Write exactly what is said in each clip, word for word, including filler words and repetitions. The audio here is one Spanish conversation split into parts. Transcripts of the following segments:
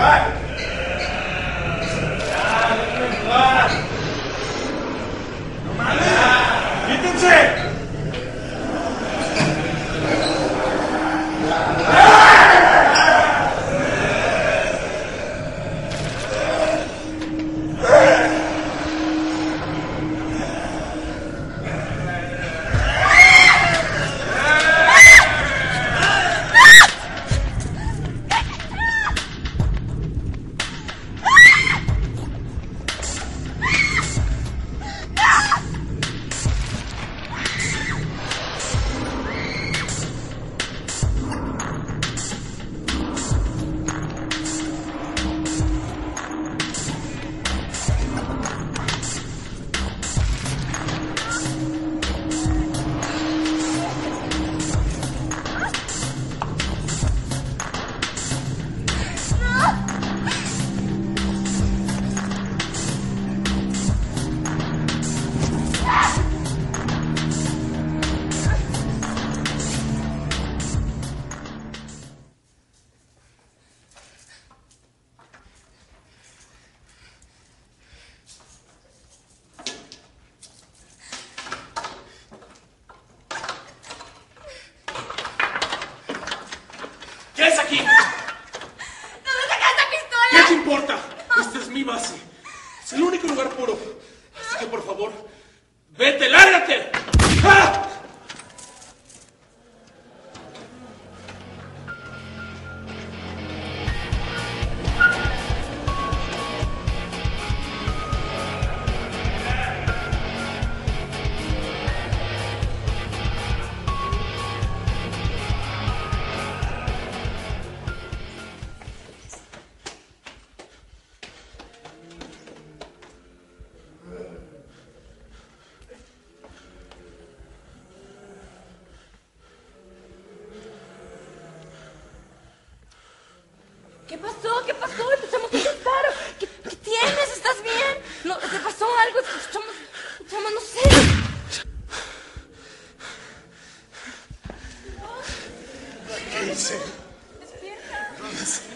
¿Qué es aquí? ¿Dónde sacas esa pistola? ¿Qué te importa? Esta es mi base. Es el único lugar puro. Así que, por favor, vete, lárgate. ¡Ah! ¿Qué pasó? ¿Qué pasó? Escuchamos un disparo. ¿Qué, ¿Qué tienes? ¿Estás bien? No, ¿te pasó algo? Escuchamos, escuchamos, no sé. ¿Qué hice? Despierta. No sé.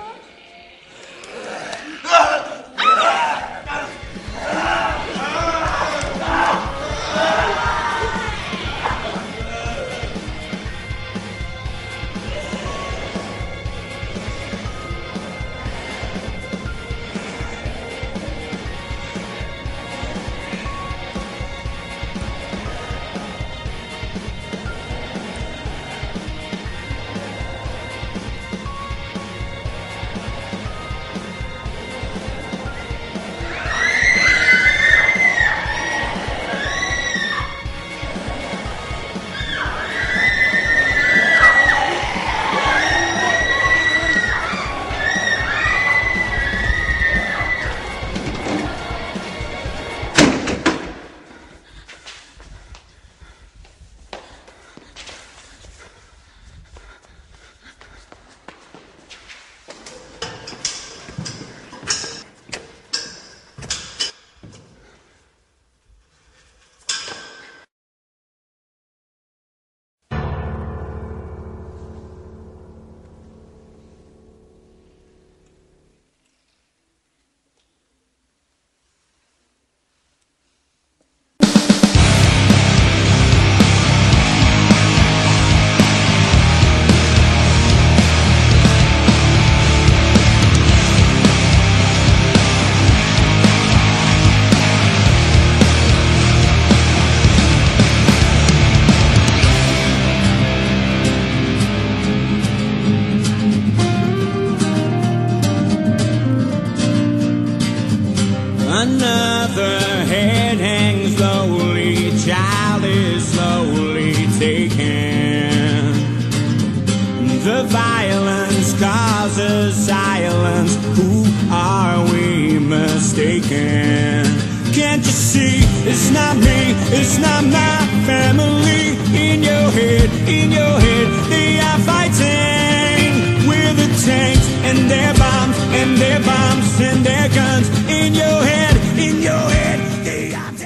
Another head hangs lowly, child is slowly taken. The violence causes silence, who are we mistaken? Can't you see, it's not me, it's not my family. In your head, in your head, they are fighting with the tanks and their bombs and their bombs and their guns. In your head, in your head, they are